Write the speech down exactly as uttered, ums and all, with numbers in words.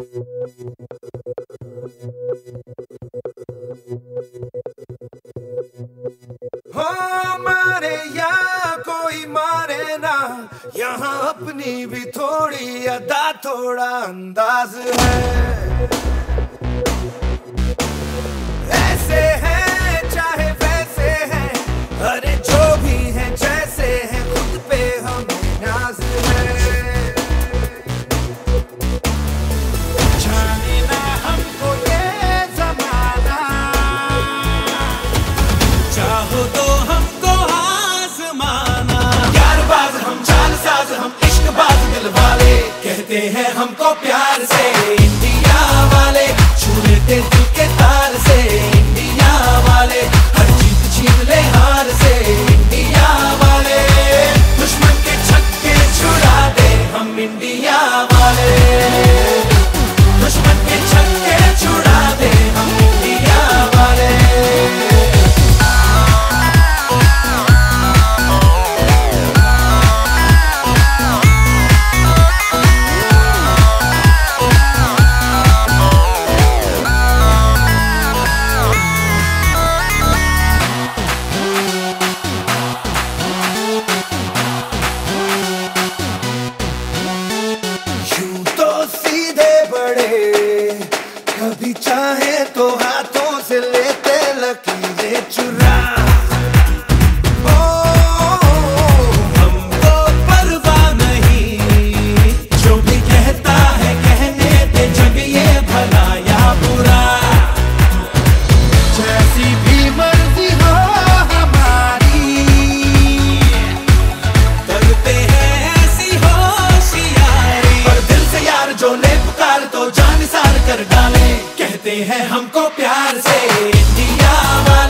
हो मारे या कोई मारे ना, यहाँ अपनी भी थोड़ी अदा थोड़ा अंदाज है। ऐसे हैं चाहे वैसे हैं, अरे जो भी हैं जैसे हैं, खुद पे हमें नाज है। जाने ना हमको ये ज़माना, चाहो तो हमको आज़माना। यारबाज़ हम, चालसाज़ हम, इश्कबाज़ दिल वाले, कहते हैं हमको प्यार से इंडिया वाले, छू लेते दिल के तार से इंडिया वाले, हर जीत छीन ले हार से इंडिया वाले, दुश्मन के छक्के छुड़ा दे हम इंडिया वाले, दुश्मन के छक्के छुड़ा दे हम इंडिया वाले। कभी चाहे तो हाथों से लेते लकीरें चुरा, ओ हमको परवाह नहीं, जो भी कहता है कहने दे, जग ये भला या बुरा, जैसी भी मर्जी हो हमारी, करते हैं ऐसी होशियारी, पर दिल से यार जो ले पुकार तो जान निसार कर डाले, कहते हैं हमको प्यार से इंडिया वाले।